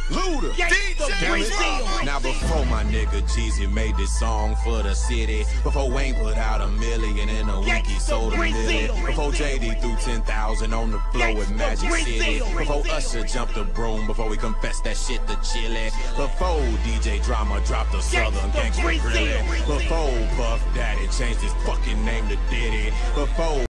Luda, DJ. Now before my nigga Jeezy made this song for the city, before Wayne put out 1 million in a week, he sold 1 million. Before JD threw 10,000 on the floor with Magic City, before Usher jumped the broom, before we confessed that shit to Chili, before DJ Drama dropped the Southern Gangsta Grilly, before Puff Daddy changed his fucking name to Diddy, before